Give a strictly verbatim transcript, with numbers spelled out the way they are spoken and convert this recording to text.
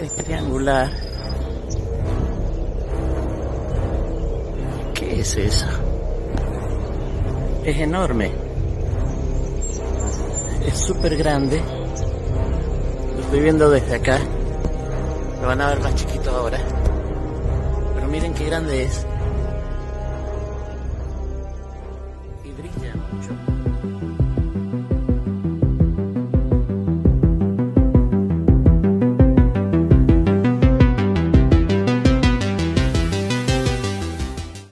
Es triangular. ¿Qué es eso? Es enorme. Es súper grande. Lo estoy viendo desde acá. Lo van a ver más chiquito ahora. Pero miren qué grande es.